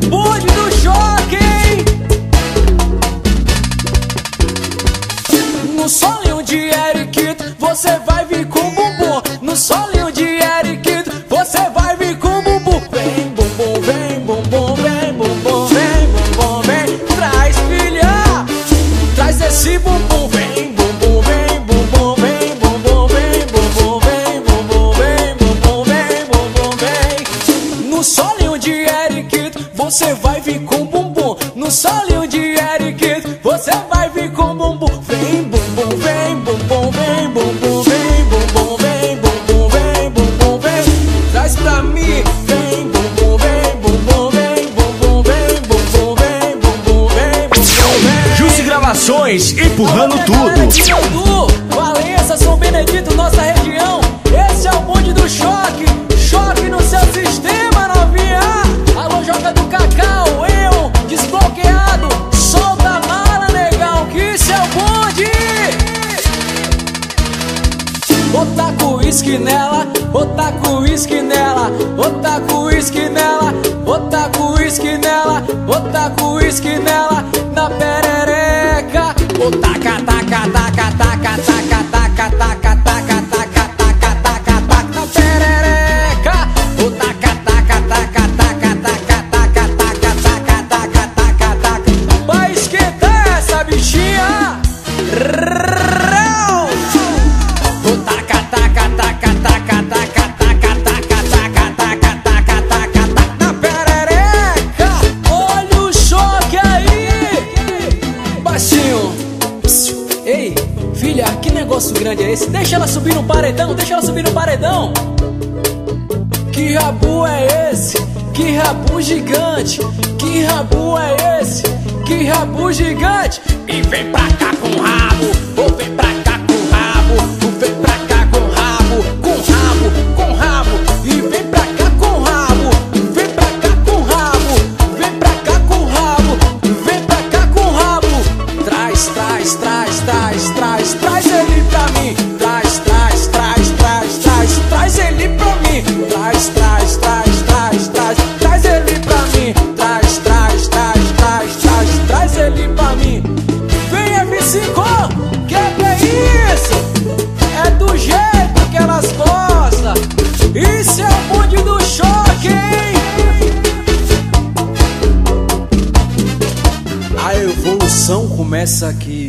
bonde do choque, hein? No solinho de Eriquito, você vai vir com bumbum. No solinho de Eriquito, você vai vir com bumbum. Vem bumbum, vem bumbum, vem bumbum, vem bumbum, vem. Traz, filha, traz esse bumbum. Vem bumbum, vem bumbum, vem bumbum, vem bumbum, vem bumbum, vem bumbum, vem bumbum, vem. No solinho de Eriquito, você vai vir com bumbum. No solinho de Eriquito, você vai vir com bumbum. Vem bumbum, vem bumbum, vem bumbum, vem bumbum, vem bumbum, vem bumbum, vem. Traz pra mim. Vem bumbum, vem bumbum, vem bumbum, vem bumbum, vem bumbum, vem bumbum, vem. Jussi Gravações, empurrando tudo. Valença, São Benedito, nossa região. Esse é o bonde do choque. Choque no seu sistema, novinha. Alô, joga do Cacau, eu desbloqueado. Solta a mala, negão, que isso é o bonde. Botar com uísque nela, botar com uísque nela, botar com uísque nela, botar com uísque nela, botar com uísque nela, na perereca. Botar taca, taca, taca, taca, taca, taca, taca, taca, taca, taca, taca, na perereca. Botar taca, taca, taca, taca, taca, taca, taca, taca, taca, taca. Vai esquentar essa bichinha. Ei, filha, que negócio grande é esse? Deixa ela subir no paredão, deixa ela subir no paredão. Que rabu é esse? Que rabu gigante? Que rabu é esse? Que rabu gigante? E vem pra cá com o rabo, ou vem pra cá com o rabo, ou vem pra cá com o rabo, com rabo, com rabo. E vem pra cá com o rabo, vem pra cá com o rabo, vem pra cá com o rabo, vem pra cá com o rabo. Traz, traz, traz, traz, traz, traz ele pra mim. Traz, traz, traz, traz, traz, traz ele pra mim. Traz, traz, traz, traz, traz, traz ele pra mim. Traz, traz, traz, traz, traz, traz ele pra mim. Vem F5, que é isso? É do jeito que elas gostam. Isso é o bonde do choque, hein? A evolução começa aqui.